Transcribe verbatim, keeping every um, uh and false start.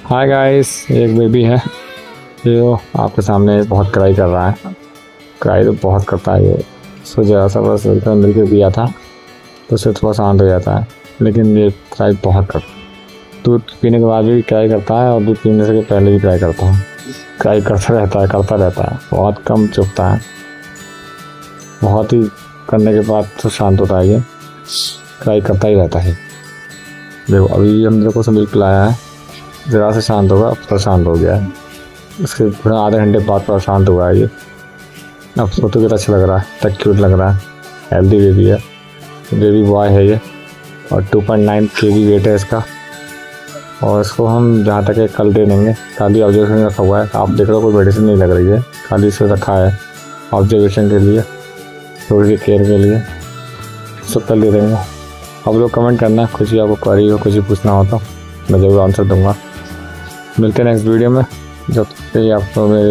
Hi guys, एक baby है जो आपके सामने बहुत क्राई कर रहा है। क्राई तो बहुत करता है ये। सो जरा सा बस मिल के पिया था तो उससे थोड़ा शांत हो जाता है, लेकिन ये क्राई बहुत करता है। दूध पीने के बाद भी क्राई करता है और दूध पीने से पहले भी क्राई करता है। क्राई करता रहता है करता रहता है बहुत कम चुपता है। बहुत ही करने के बाद तो शांत होता है। ये क्राई करता ही रहता है। देखो अभी हम लोग को से मिल्क लाया है, ज़रा से शांत होगा, अब तो शांत हो गया है। इसके थोड़ा आधे घंटे बाद पर शांत हुआ है ये। अब फोटो कितना अच्छा लग रहा है, इतना क्यूट लग रहा है। हेल्दी बेबी है, बेबी बॉय है ये और two point nine kg weight है इसका। और इसको हम जहाँ तक है कल दे देंगे। खाली ऑब्जर्वेशन रखा हुआ है, आप देख रहे हो कोई मेडिसिन नहीं लग रही है, खाली इसे रखा है ऑब्जर्वेशन के लिए, थोड़ी सी केयर के लिए। सब कल दे देंगे। आप लोग कमेंट करना, कुछ भी आपको क्वेरी हो, कुछ भी पूछना हो तो मैं ज़रूर आंसर दूंगा। मिलते हैं नेक्स्ट वीडियो में। जब तक आपको मेरे